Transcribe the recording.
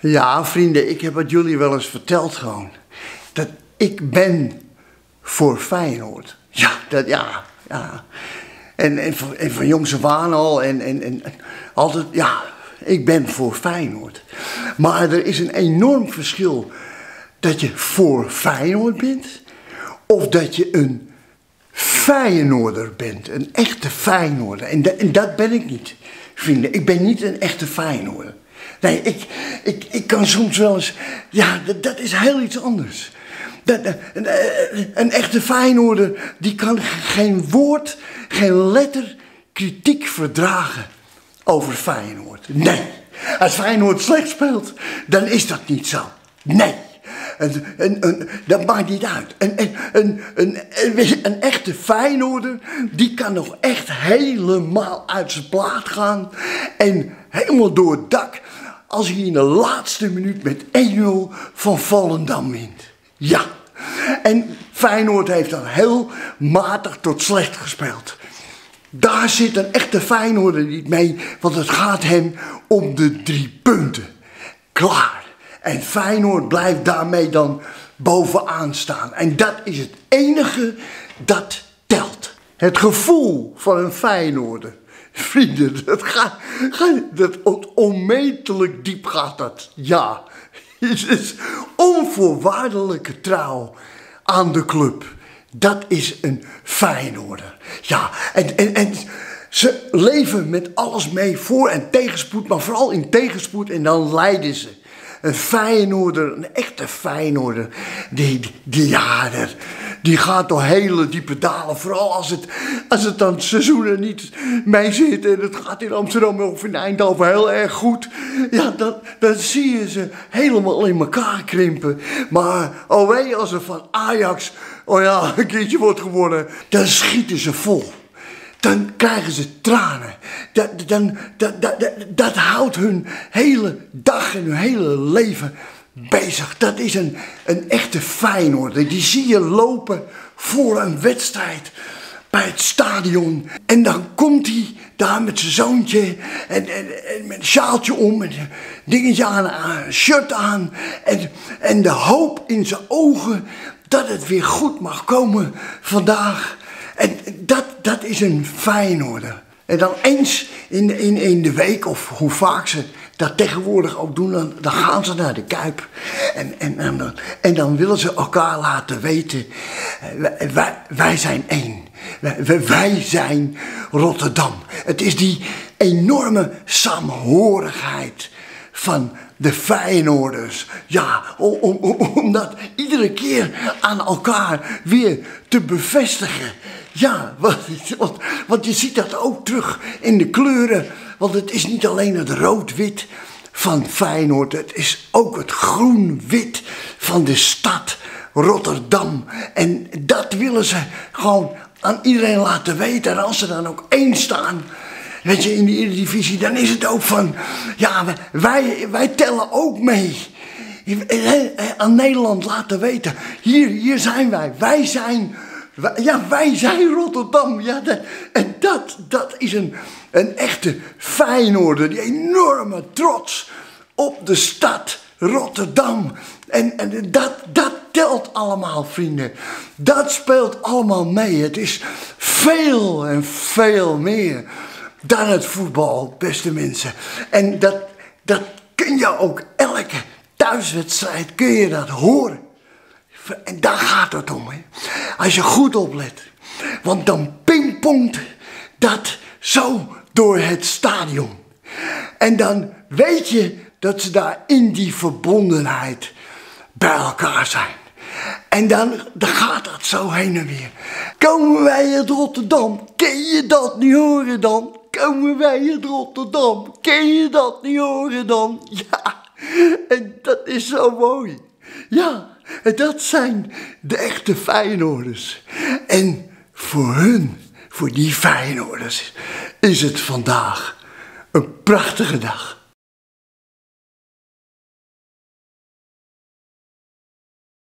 Ja, vrienden, ik heb het jullie wel eens verteld gewoon. Dat ik ben voor Feyenoord. Ja. En van jongs af aan al en altijd, ja, ik ben voor Feyenoord. Maar er is een enorm verschil dat je voor Feyenoord bent of dat je een Feyenoorder bent, een echte Feyenoorder. En dat ben ik niet, vrienden. Ik ben niet een echte Feyenoorder. Nee, ik kan soms wel eens, ja, dat is heel iets anders. Een echte Feyenoorder, die kan geen woord, geen letter kritiek verdragen over Feyenoord. Nee, als Feyenoord slecht speelt, dan is dat niet zo. Nee. Dat maakt niet uit. Een echte Feyenoorder, die kan nog echt helemaal uit zijn plaat gaan. En helemaal door het dak als hij in de laatste minuut met 1-0 van Volendam wint. Ja. En Feyenoord heeft dan heel matig tot slecht gespeeld. Daar zit een echte Feyenoorder niet mee, want het gaat hem om de 3 punten. Klaar. En Feyenoord blijft daarmee dan bovenaan staan. En dat is het enige dat telt. Het gevoel van een Feyenoorder. Vrienden, dat onmetelijk diep gaat dat. Ja, het is onvoorwaardelijke trouw aan de club. Dat is een Feyenoorder. Ja, en ze leven met alles mee, voor- en tegenspoed, maar vooral in tegenspoed, en dan lijden ze. Een Feyenoorder, een echte Feyenoorder, die gaat door hele diepe dalen. Vooral als het dan seizoenen niet mee zit en het gaat in Amsterdam of in Eindhoven heel erg goed. Ja, dan zie je ze helemaal in elkaar krimpen. Maar alweer als er van Ajax, een keertje wordt gewonnen, dan schieten ze vol. Dan krijgen ze tranen. Dat houdt hun hele dag en hun hele leven bezig. Dat is een echte Feyenoorder. Die zie je lopen voor een wedstrijd bij het stadion. En dan komt hij daar met zijn zoontje en met een sjaaltje om en een dingetje aan, een shirt aan. En de hoop in zijn ogen dat het weer goed mag komen vandaag. En dat is een Feyenoorder. En dan eens in de week, of hoe vaak ze dat tegenwoordig ook doen, dan gaan ze naar de Kuip. En dan willen ze elkaar laten weten, wij zijn één. Wij zijn Rotterdam. Het is die enorme saamhorigheid van de Feyenoorders. Ja, om dat iedere keer aan elkaar weer te bevestigen. Ja, want je ziet dat ook terug in de kleuren. Want het is niet alleen het rood-wit van Feyenoord. Het is ook het groen-wit van de stad Rotterdam. En dat willen ze gewoon aan iedereen laten weten. En als ze dan ook één staan, weet je, in de Eredivisie, dan is het ook van, ja, wij tellen ook mee. Aan Nederland laten weten, hier zijn wij. Wij zijn Rotterdam. Ja, en dat is een echte Feyenoorder. Die enorme trots op de stad Rotterdam. En dat telt allemaal, vrienden. Dat speelt allemaal mee. Het is veel en veel meer dan het voetbal, beste mensen. En dat kun je ook elke thuiswedstrijd kun je dat horen. En daar gaat het om, hè. Als je goed oplet. Want dan pingpongt dat zo door het stadion. En dan weet je dat ze daar in die verbondenheid bij elkaar zijn. En dan gaat dat zo heen en weer. Komen wij uit Rotterdam? Ken je dat niet horen dan? Komen wij uit Rotterdam? Ken je dat niet horen dan? Ja, en dat is zo mooi. Ja, en dat zijn de echte Feyenoorders. En voor die Feyenoorders, is het vandaag een prachtige dag.